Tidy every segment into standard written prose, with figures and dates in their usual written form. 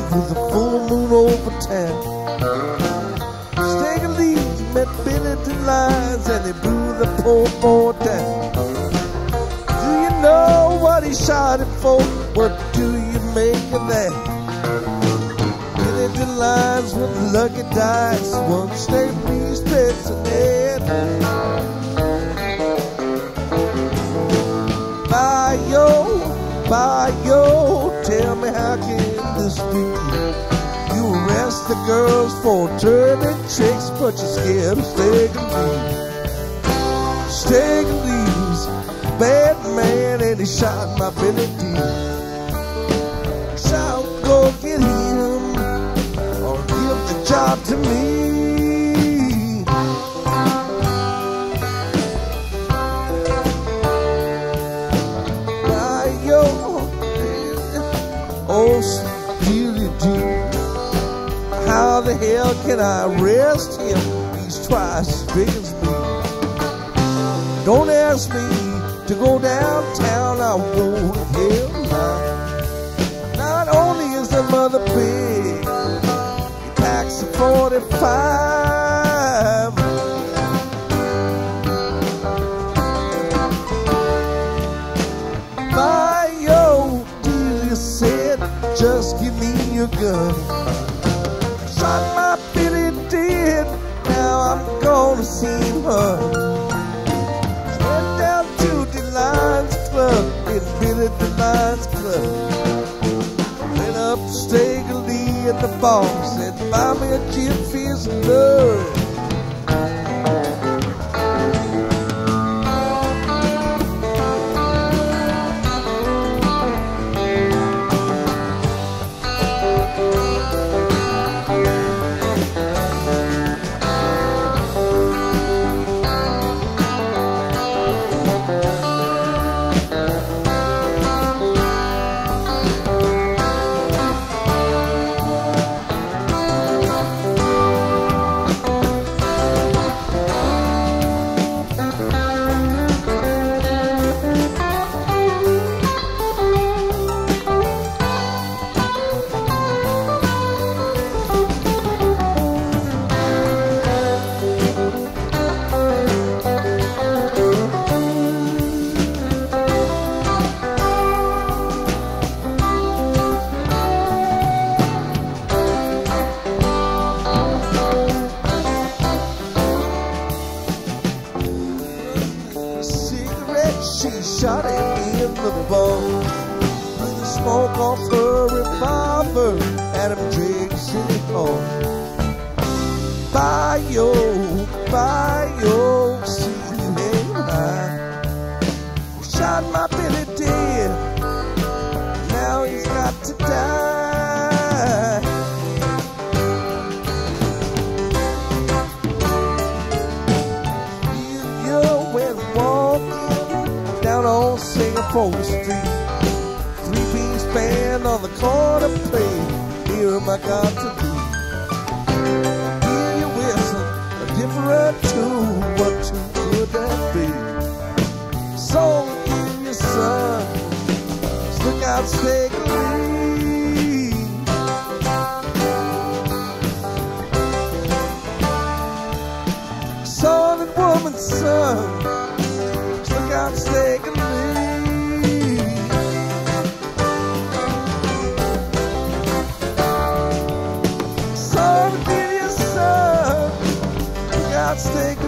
with the full moon over town. Stinging leaves met Benedict lines and they blew the poor boy down. Do you know what he shot him for? What do you make of that? Benedict lines with lucky dice, one stinging leaves bets and head. Bio, tell me how can this be? You arrest the girls for turning tricks, but you're scared of Stinging leaves. Stinging leaves, bad man, and he shot my Billy D. Shout, go get him, or give the job to me. Oh, Billy D, how the hell can I arrest him? He's twice as big as me. Don't ask me to go downtown, I won't hell now. Not only is the mother big, he packs a 45. Bio dealer said, just give me your gun. Shot my Billy dead, now I'm gonna see her. Went down to the Lions Club, in Billy the Lions Club. Went up to Stinging Lee and the boss said, buy me a gin fizz and love. She shot him in the bum, blew the smoke off her revolver at him Drake City Hall. Bio, see you hang high. Shot my Billy dead, now he's got to die. You went walking down on Singapore Street, three-piece band on the corner played, Here Am I Got to Be. Hear you whistle a different tune, what tune could that be? Song in your son, look out, Stinging Lee. Son and woman's son, look out, Stinging Lee. Son, give your son, look out, Stinging Lee.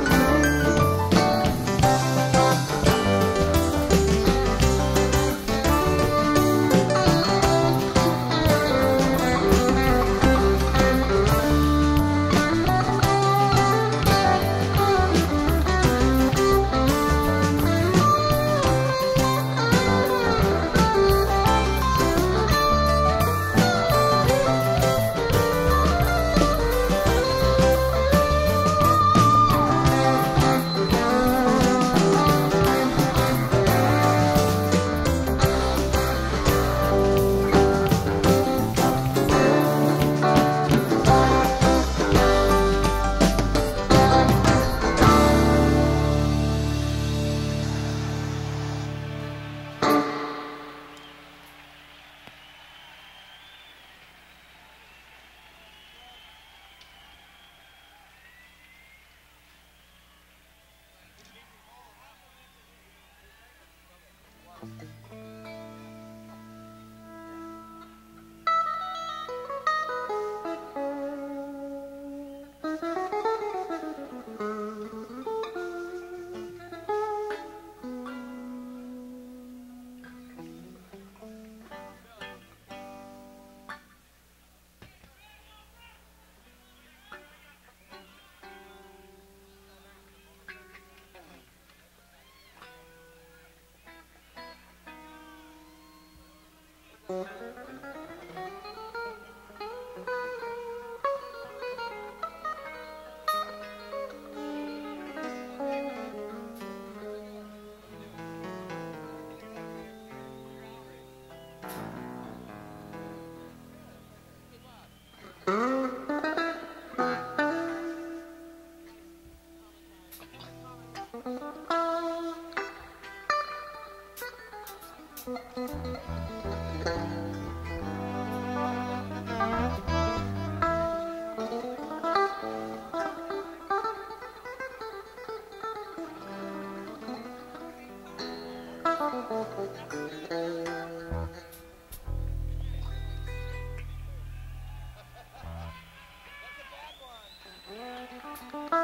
That's a bad one.